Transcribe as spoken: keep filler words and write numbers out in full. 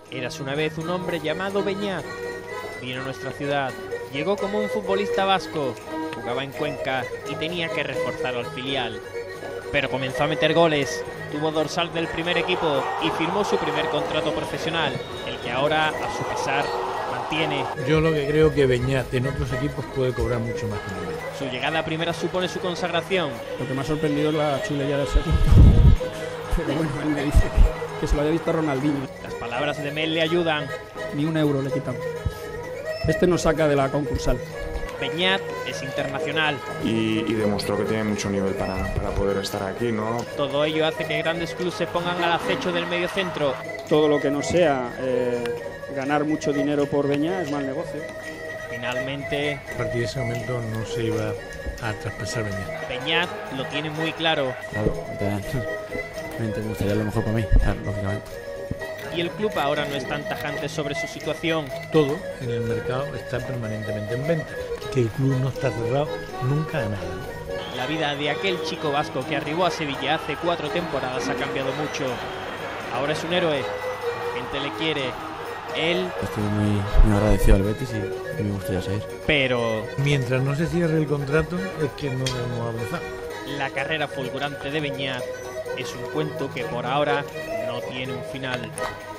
Érase una vez un hombre llamado Beñat. Vino a nuestra ciudad, llegó como un futbolista vasco, jugaba en Cuenca y tenía que reforzar al filial. Pero comenzó a meter goles, tuvo dorsal del primer equipo y firmó su primer contrato profesional, el que ahora, a su pesar, mantiene. Yo lo que creo que Beñat en otros equipos puede cobrar mucho más que en el. Su llegada a primera supone su consagración. Lo que me ha sorprendido es la chulería del segundo. Pero bueno, él me dice que se lo había visto a Ronaldinho. Las palabras de Mel le ayudan. Ni un euro le quitamos. Este nos saca de la concursal. Beñat es internacional. Y, y demostró que tiene mucho nivel para, para poder estar aquí, ¿no? Todo ello hace que grandes clubes se pongan al acecho del mediocentro. Todo lo que no sea eh, ganar mucho dinero por Beñat es mal negocio. Finalmente, A partir de ese momento no se iba a traspasar Beñat. Beñat lo tiene muy claro. Claro, obviamente me gustaría lo mejor para mí, claro, lógicamente. Y el club ahora no es tan tajante sobre su situación. Todo en el mercado está permanentemente en venta. Que el club no está cerrado nunca a nada. La vida de aquel chico vasco que arribó a Sevilla hace cuatro temporadas ha cambiado mucho. Ahora es un héroe, la gente le quiere. Él, Estoy muy, muy agradecido al Betis y, y me gustaría seguir. pero Mientras no se cierre el contrato es que no hemos avanzado. la carrera fulgurante de Beñat es un cuento que por ahora no tiene un final.